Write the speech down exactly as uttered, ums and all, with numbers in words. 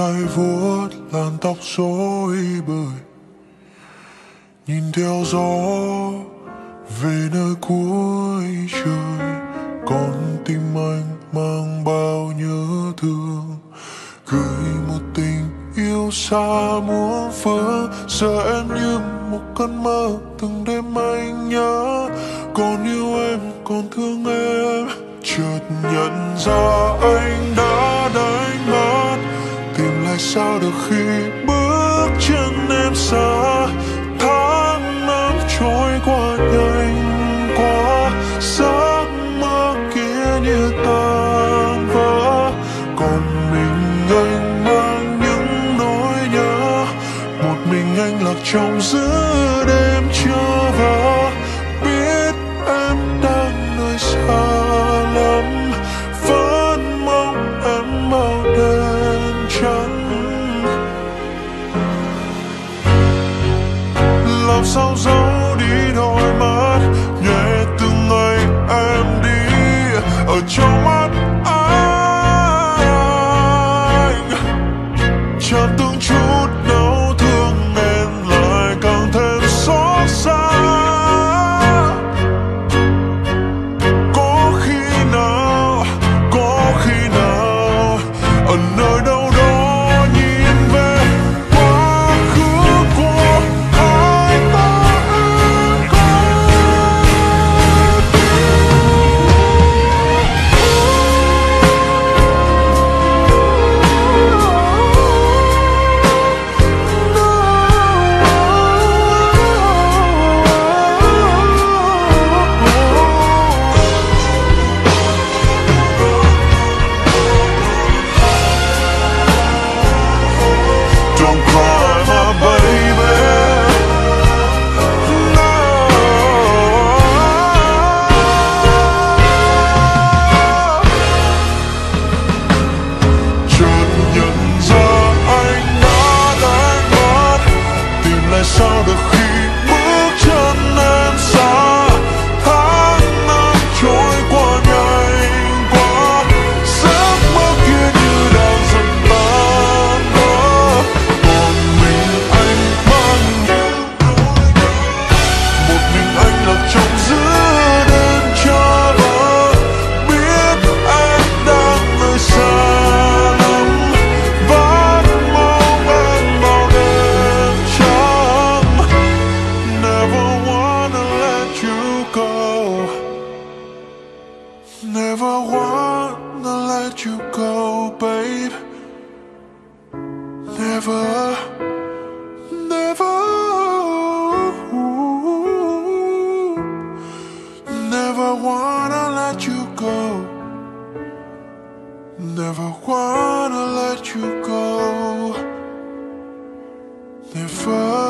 tay vuốt làn tóc rối bời, nhìn theo gió về nơi cuối trời. Con tim anh mang bao nhớ thương, gửi một tình yêu xa muôn phương. Giờ em như một cơn mơ, từng đêm anh nhớ, còn yêu em còn thương em. Chợt nhận ra anh đã đánh mất, tìm lại sao được khi bước chân em xa. Tháng năm trôi qua nhanh quá, giấc mơ kia như tan vỡ, còn mình anh mang những nỗi nhớ. Một mình anh lạc trong giữa đêm chưa vỡ, biết em đang nơi xa lắm, vẫn mong em mau đêm trắng. Làm sao giấu đi đôi mắt nhẹ từng ngày em đi, ở trong mắt anh chẳng từng chút đau thương nên lại càng thêm xót xa. Có khi nào, có khi nào ở nơi đâu đó nhìn về quá khứ của hai ta em có Don't cry my baby, no. Chợt nhận ra anh đã đánh mất, tìm lại sao được khi bước chân em xa. Tháng năm trôi qua nhanh quá, giấc mơ kia như đang dần tan vỡ, còn mình anh mang những nỗi nhớ. Một mình anh lạc trong giữa đêm cho vỡ, biết em đang nơi xa lắm, vẫn mong em vào đêm trắng. Never wanna let you go, never wanna let you go, babe. Never, never, never wanna let you go, never wanna let you go, never.